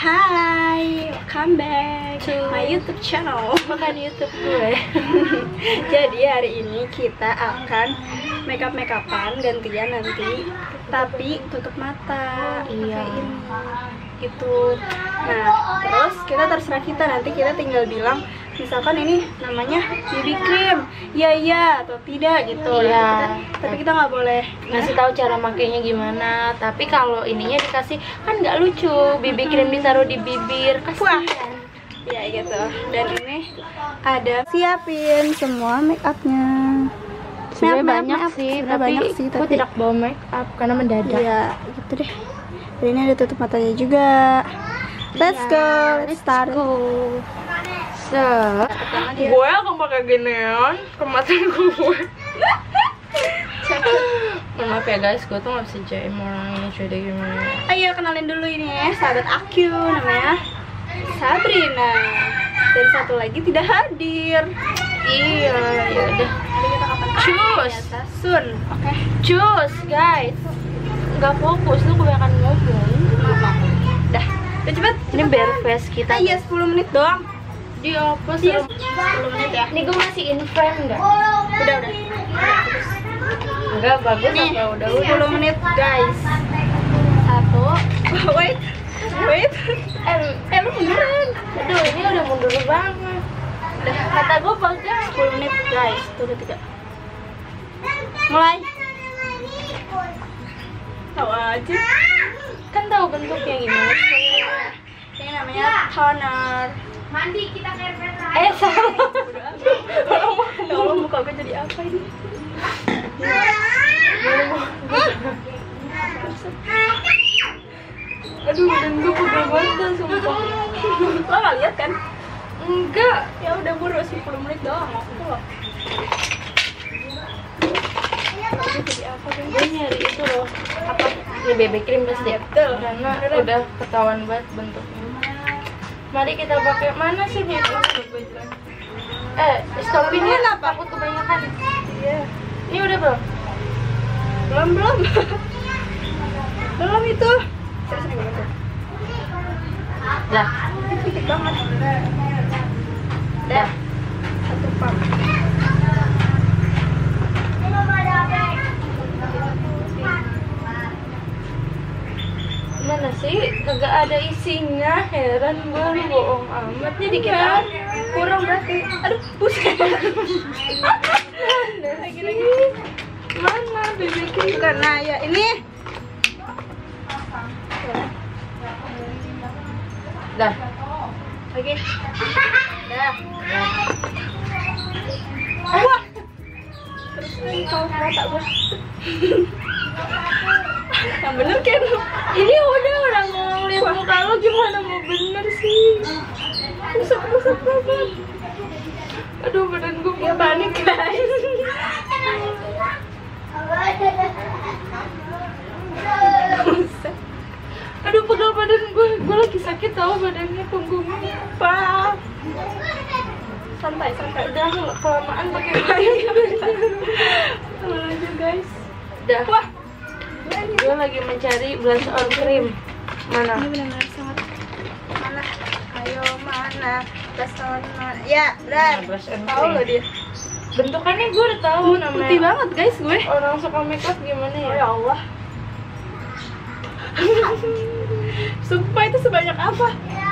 Hai, welcome back to my YouTube channel. Bukan YouTube gue. Jadi hari ini kita akan makeup-makeupan gantian nanti, tapi tutup mata. Iya. Kayak ini. Gitu. Nah, terus terserah kita nanti, kita tinggal bilang misalkan ini namanya BB cream, iya atau tidak gitu. Iya. Tapi kita nggak boleh Ngasih tahu cara makainya gimana. Tapi kalau ininya dikasih kan nggak lucu. BB cream ditaruh di bibir, kasihan. ya gitu. Dan ini ada siapin semua make upnya. Sebenarnya banyak sih, tapi aku tidak bawa make up karena mendadak. Iya, gitu deh. Dan ini ada tutup matanya juga. Let's go, let's start. Gue akan pakai ginian ke mata gue. Maaf ya guys, gue tuh gak bisa jaim orang ini, coba gimana. Ayo kenalin dulu ini ya, sahabat aku namanya Sabrina. Dan satu lagi tidak hadir. Iya, ya udah. Cus, Sun, oke. cus guys. Nggak fokus, lu kebanyakan ngomong. Dah, udah cepet. Ini bare face kita. Iya, 10 menit doang. Di apa sih? Iya, 10 menit ya. Ini gue masih in frame nggak? Udah. Enggak bagus Nih, apa udah 10 menit guys. Satu. Wait. Lu munduran. Aduh, ini udah mundur banget. Udah, Kata gue pakai 10 menit guys. Tuh udah 3. Mulai. Tahu aja. kan tahu bentuknya gimana. Ini namanya toner. Mandi kita kayak Salah. Ya Allah, muka gue jadi apa ini? Aduh, dan gue pegel banget sumpah. Lo gak lihat kan? Enggak. Ya udah buru, 10 menit doang maksudnya lo. Jadi apa kan? Gue nyari itu loh. Apa? Ini BB cream pasti. Betul. Karena udah ketahuan banget bentuknya. Mari kita pakai mana sih BB? Stopinnya Kenapa? takut kebanyakan. Iya. Ini udah belum? Belum. Belum itu. Terus nih gitu. Lah. Dikit banget. Dah. Satu pump. Mana sih? Kagak ada isinya. Heran gue, lu bohong amat. Ini dikit Kan? aja. Kurang berarti. Aduh, buset. Lagi. Mana BB cream? Karena ya ini. Dah. Oke. Dah. Wah. Terus ini kau mata gue. Yang bener kan? Ini udah orang mau lihat muka lo gimana mau bener sih? Rusak banget. Aduh, badan gue Ya panik guys. Aduh, pegel badan gue. Gue lagi sakit tau badannya, punggungnya. Pak. Santai. Udah kelamaan pakai aja guys. Udah. Wah. Gue lagi mencari blush on cream. Mana? Ini benar-benar sangat. Mana? Ayo mana? Pesona. Ya, Nah, benar. blush on Tahu cream. loh dia. Bentukannya gue udah tahu namanya. Putih banget guys gue. Orang suka makeup gimana Oh ya? ya Allah. Sumpah itu sebanyak apa?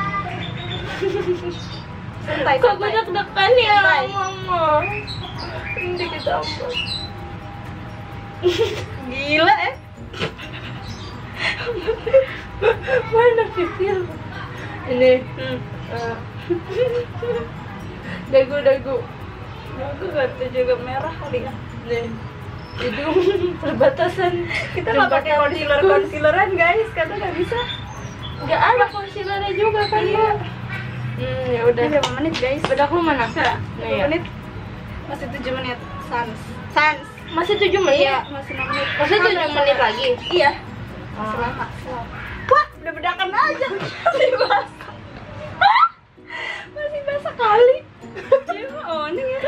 Santai. Kok gue deg-degan ya, Santai. Mama? Nanti kita apa? Gila Mana pipil? Ini dagu Aku ganti juga merah kali ya. nih hidung perbatasan. Kita nggak pakai concealer-concealeran guys, karena nggak bisa. Nggak ada concealernya juga kan ya. Ya udah. Ini berapa menit guys? Bedak lu mana? Berapa Iya. menit? Masih 7 menit. Sans. Masih 7 menit? Iya, masih 6 menit. Masih 7 menit lagi? Iya. Oh. Selama. Wah, udah bedakan aja. Masih basah. Masih basah kali. Oh, ini ya.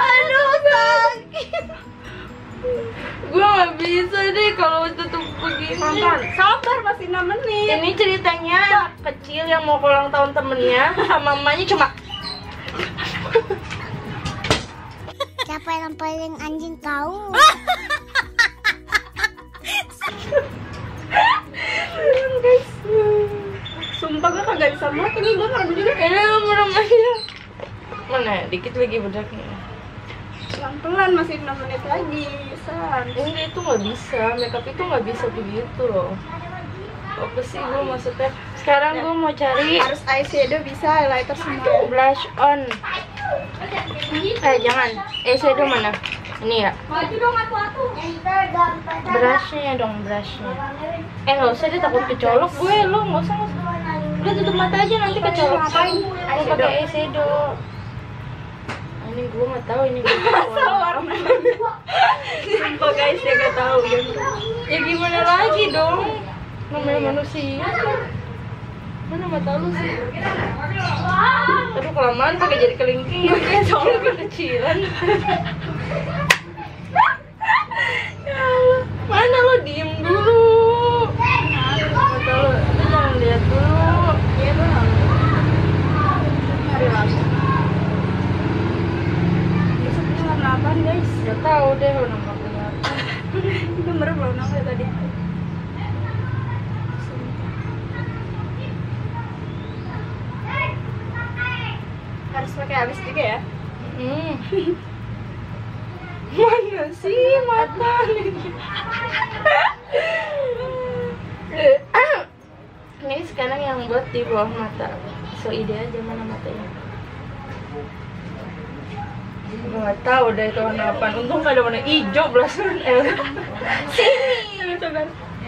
Aduh, sakit. Gue nggak bisa deh kalau tutup begini. Tonton. Sabar, masih 6 menit. Ini ceritanya anak kecil yang mau ulang tahun temennya sama mamanya cuma. Siapa yang paling anjing tahu? Guys, Sumpah gue kagak bisa makan nih, gue merem juga. ini merem aja. Mana? Dikit lagi bedaknya. Pelan-pelan, masih 6 menit lagi. San. Enggak, itu nggak bisa. Makeup itu nggak bisa begitu loh. Apa sih gue maksudnya? Sekarang gue mau cari Harus eyeshadow bisa, highlighter semua. blush on. Jangan. Eyeshadow mana? Ini ya. Brushnya dong, brushnya. Nggak usah, dia takut kecolok gue. Lo nggak usah. Udah tutup mata aja, nanti kecolok. Mau pakai eyeshadow. Ini gue nggak tahu, ini gue warna. Sumpah guys, dia gak tahu. ya gimana lagi dong, namanya manusia. Mana mata lu sih? Aduh, kelamaan pakai jadi kelingking ya, soalnya kekecilan. Ya Allah, mana lo, diem dulu. Mata lo jangan lihat dulu. Iya bang. Relax. Besok ini warna apaan guys? Gak tahu deh warna apa. Itu merem loh namanya tadi. Harus pakai alis juga ya? Mana sih mata nih? Ini sekarang yang buat di bawah mata. So ide aja mana matanya. Gue nggak tahu deh itu warna apa. Untung gak ada warna hijau belasan. Sini. Coba.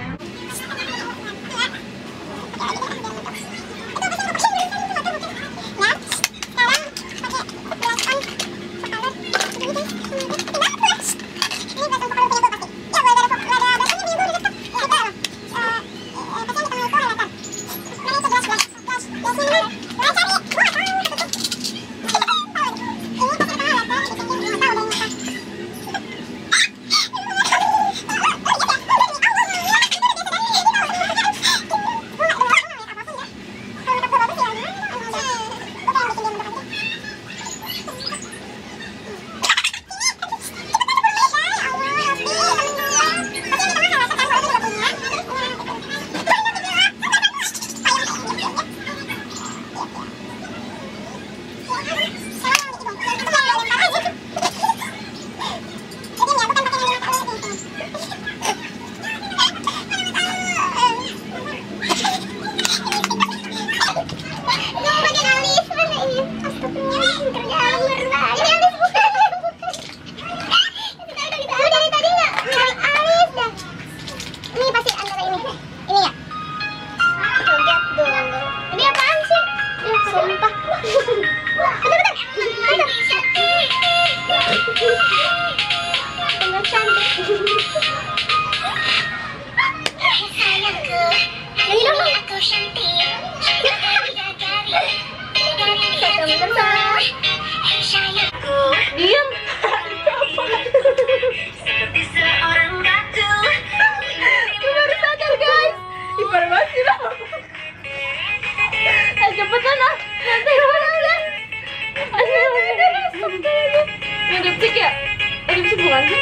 Diam. Baru sadar guys. Ipar banget sih lo. Cepetan ah. Nanti udah. Ini lipstick ya? Lipstick bukan sih?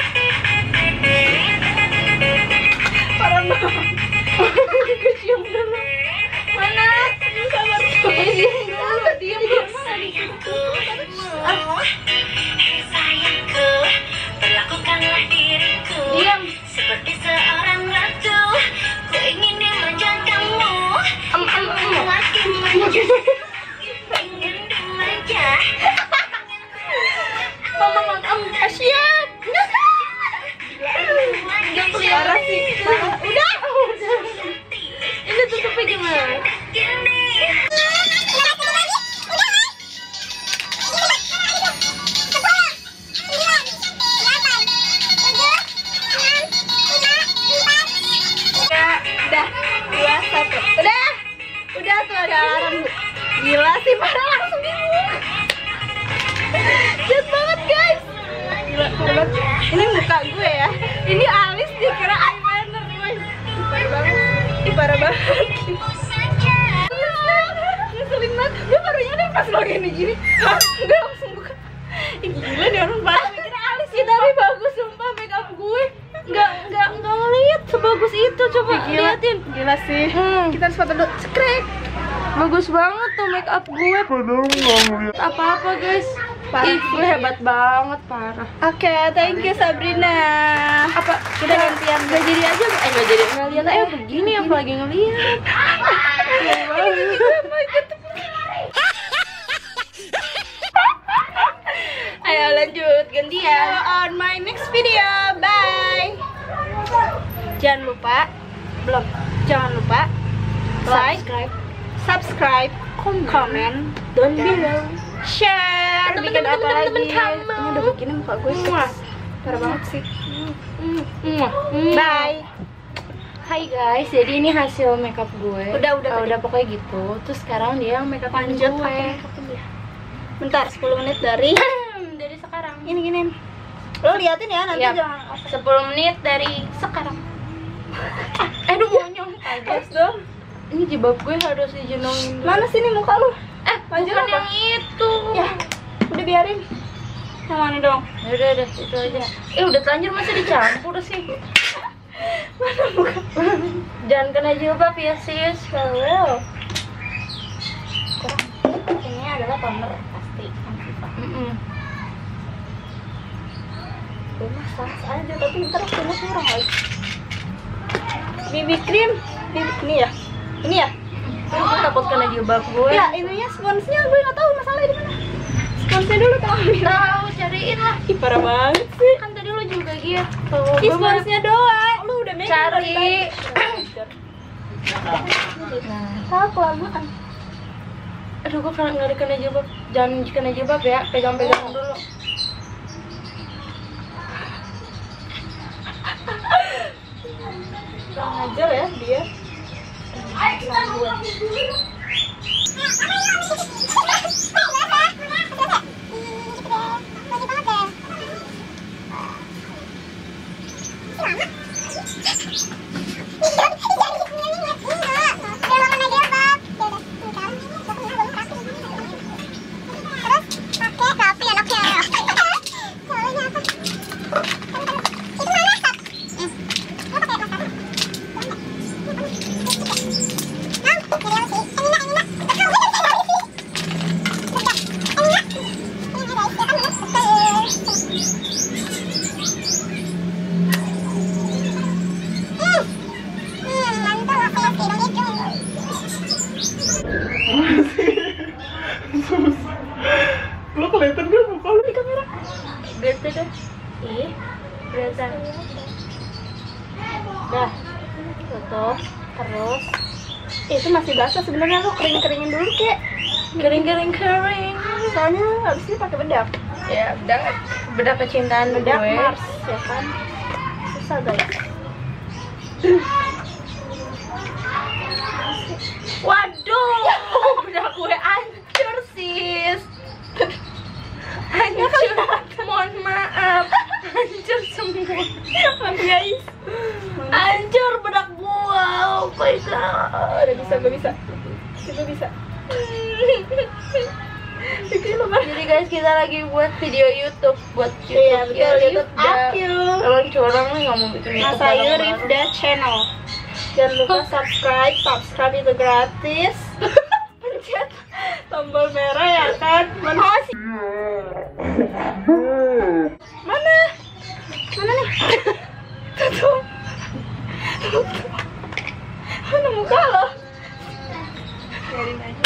Parah banget. Kecium dulu. Mana? Sabar. Diam dulu. Diam dulu. Diam. Seperti seorang ratu, ku ingin dimanja kamu. Ingin dimanja. Mama, siap. Parah sih. Udah. Ini tutupnya gimana? Udah tuh ada alarm. Gila sih, parah langsung dibuka. Jahat banget guys. Gila banget. Ini muka gue ya. Ini alis dikira eyeliner guys. parah banget. Ngeselin banget. Gue baru nyadar pas lo gini. Gue langsung buka. Ih, gila nih orang parah. Mikirnya alis sih, tapi bagus sumpah make up gue. Nggak ngeliat sebagus itu. Coba liatin. Gila sih. Kita harus foto dulu. Cekrek. Bagus banget tuh make up gue. Padahal nggak ngeliat apa-apa guys. Ih, gue hebat banget, parah. Oke, thank you Sabrina. Apa Kita gantian. nggak jadi aja? Nggak jadi ngeliat. Begini apalagi ngeliat. Ayo lanjut gantian. On my next video. Bye. Jangan lupa like, subscribe, comment, Don't below. share, bikin apa lagi? temen-temen. Ini udah begini muka gue parah banget sih. Bye. Bye. Hai guys, jadi ini hasil makeup gue. Udah Pokoknya gitu. Terus sekarang dia makeup Lanjut gue. pakai makeup dia. Bentar, 10 menit dari Dari sekarang. ini giniin. Lo liatin ya nanti Yap. jangan 10 menit dari sekarang. Aduh monyong. Terus dong. Ini jilbab gue harus dijenongin dulu. Mana sih nih muka lu? Lanjut Bukan apa? yang itu. Ya, udah biarin. Yang mana dong? Udah, itu aja. Udah telanjur masih dicampur sih. Mana muka? Jangan kena jilbab ya sis. Well. Ini adalah toner pasti. Gue masak aja tapi ntar kena kurang lagi. BB cream, ini ya? Gue takut kena jilbab gue. Ya, ininya sponsnya gue nggak tahu masalahnya di mana. Sponsnya dulu tolong. Tahu, cariin lah. Ih, parah banget sih. Kan tadi lo juga gitu. Ih, sponsnya doang. Lu udah megang Cari. Tahu kelamaan. Aduh, gue nggak kena jilbab. Jangan kena jilbab ya. Pegang-pegang dulu. Kurang ajar ya dia. Lo kelihatan gak muka lo di kamera? Bete deh. Ih, kelihatan. Dah. Tutup. Terus. Itu masih basah sebenarnya, lu kering-keringin dulu kek. Kering. Soalnya habis ini pakai bedak. Ya, bedak kecintaan Bedak gue. Mars ya kan. Susah guys. Waduh, bedak gue hancur sis. Hancur. Mohon maaf. Hancur semua. Guys. Hancur bedak gue. Oh my god. Gue bisa. Kita bisa. Jadi guys, kita lagi buat video YouTube, Iya, betul, YouTube dah. Akyu. Orang curang nih nggak mau bikin YouTube. Masayu bareng-bareng. Rifda Channel. Jangan lupa subscribe itu gratis. Pencet tombol merah ya kan. Mana sih? Mana nih? Tuh. Mana muka lo? Biarin aja.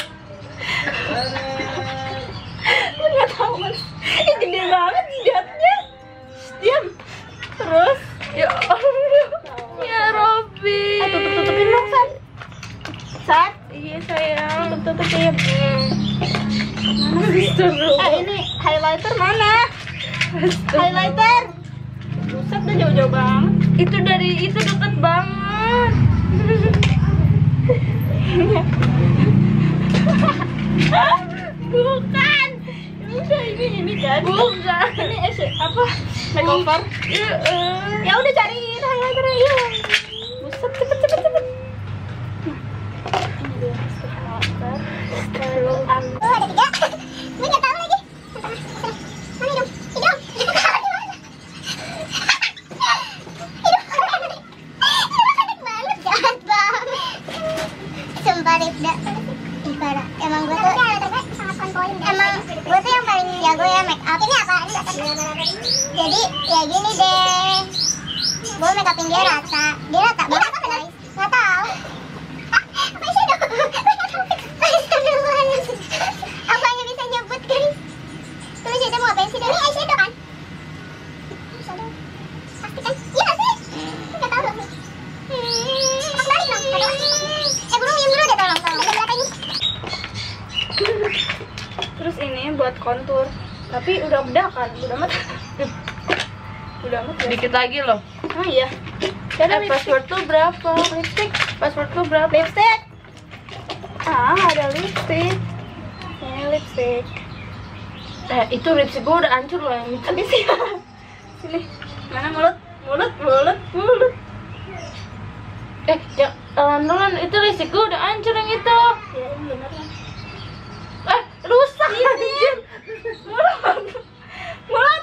Lu nggak tahu mas? Ih, gede banget jidatnya. Diam. Terus Ya Allah. Ya Robby. tutupin dong Sat. Iya sayang. Tutupin. Seru. Ini highlighter mana? Highlighter. Buset, udah jauh-jauh banget. Itu dari itu deket banget. Bukan. Udah ini kan. Bukan. Ini apa? Makeover. Ya udah cariin highlighternya. Iya. Buset, cepet. sumpah Rifda. Ih, parah. Emang gue tuh yang paling jago ya make up. Ini apa? Jadi ya gini deh. Gue make upin dia rata. Dia rata banget guys. Nggak tahu. Aku hanya bisa nyebut guys. Terus kita mau ngapain sih? Ini eyeshadow kan? Pasti kan? Iya sih? Nggak tahu dong. Balik dong. Belum deh tolong. Terus ini buat kontur. Tapi udah kan? Udah amat. Udah amat. Sedikit lagi loh. Oh iya. Password tuh berapa? Lipstick. Password tuh berapa? Lipstick. Ada lipstick. Ini lipstick. Itu lipstick gue udah hancur loh yang itu. Habis ya. Sini. Mana mulut? Jangan itu lipstick gue udah hancur yang itu. Ya, ini bener lah. Rusak anjir. Mulut.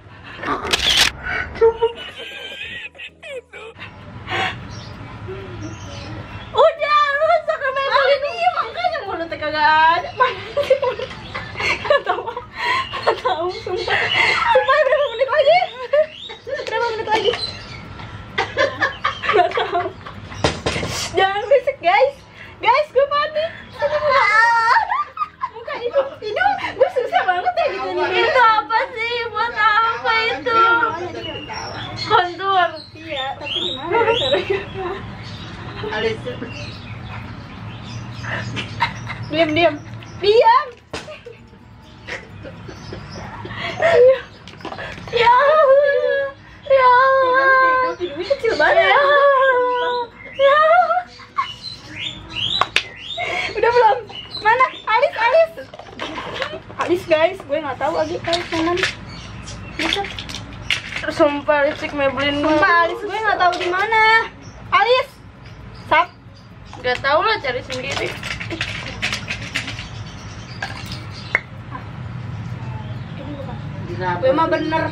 Udah rusak ke Maybelline ini, makanya mulutnya kagak ada. Mana sih mulut? Gak tahu, sumpah berapa menit lagi? Gak tahu. Jangan berisik guys, gue panik. Muka itu gue susah banget ya gitu. Itu apa sih? Buat apa itu? Kontur. Iya, tapi gimana caranya? Diam. Ya Allah. Hidungnya kecil banget. Ya. Udah belum? Mana? Alis guys, gue nggak tahu lagi alis mana. Sumpah lipstick Maybelline. Sumpah alis gue nggak tahu di mana. Alis. Sap. Gak tau lah, cari sendiri. Gue mah bener.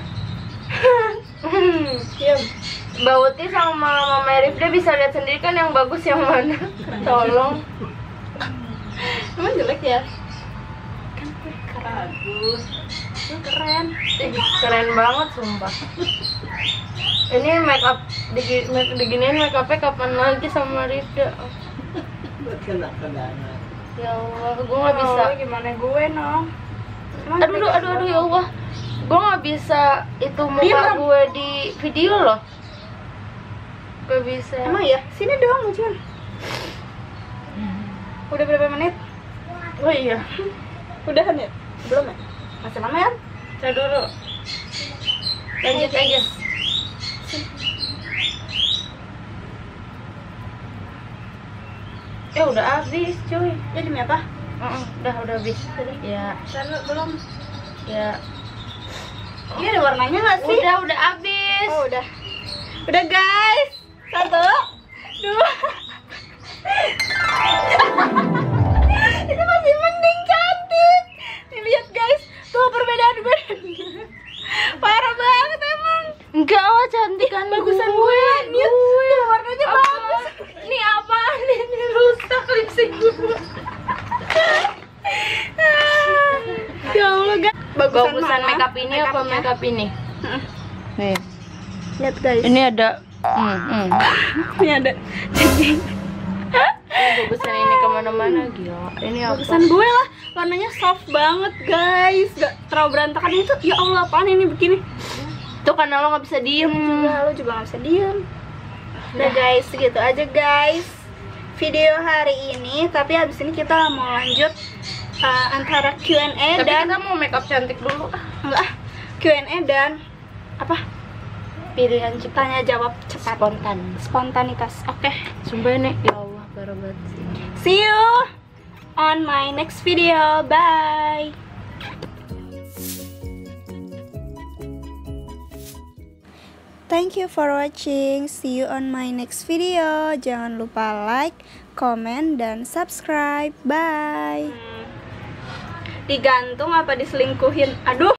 Diam. Mbak Uti sama Mama Rifda bisa lihat sendiri kan yang bagus yang mana. Tolong. Emang jelek ya? Bagus. Keren. Keren banget sumpah. Ini make up diginiin make upnya kapan lagi sama Rifda? Buat kenang-kenangan. Ya Allah, gue nggak bisa. Gimana gue no? Aduh ya Allah. Gue nggak bisa itu muka Diam. gue di video loh. Gak bisa. Emang ya? Sini dong, Jun. Udah berapa menit? Oh iya. Udahan ya? Belum ya? Masih lama ya? Saya dulu. Lanjut aja. Udah habis cuy. Ya demi apa? Udah habis. Ya. Belum. Ya. Ini ada warnanya nggak sih? Udah habis. Oh udah. Udah guys. 1, 2. Itu masih mending cantik. Nih lihat guys, tuh perbedaan gue. Parah banget emang. Enggak lah, cantik kan Bagusan gue. Nih tuh warnanya bagus. Ini apaan ini, rusak lipstick gue. Ya Allah guys. Bagusan makeup ini apa makeup ini? Nih. Lihat guys. Ini ada Ini ada cacing. bagusan ini kemana-mana gila. Ini apa? Bagusan gue lah. Warnanya soft banget guys. Gak terlalu berantakan itu. Ya Allah apaan ini begini. Tuh karena lo nggak bisa diem. Lo juga gak bisa diem. Udah guys, segitu aja guys video hari ini. Tapi habis ini kita mau lanjut antara Q&A Tapi dan kita mau makeup cantik dulu. enggak, Q&A dan apa? Pilihan cepat. Tanya jawab cepat. Spontanitas. Oke. Sumpah nih, ya Allah, parah banget sih. See you on my next video. Bye. Thank you for watching. See you on my next video. Jangan lupa like, comment, dan subscribe. Bye. Digantung apa diselingkuhin? Aduh.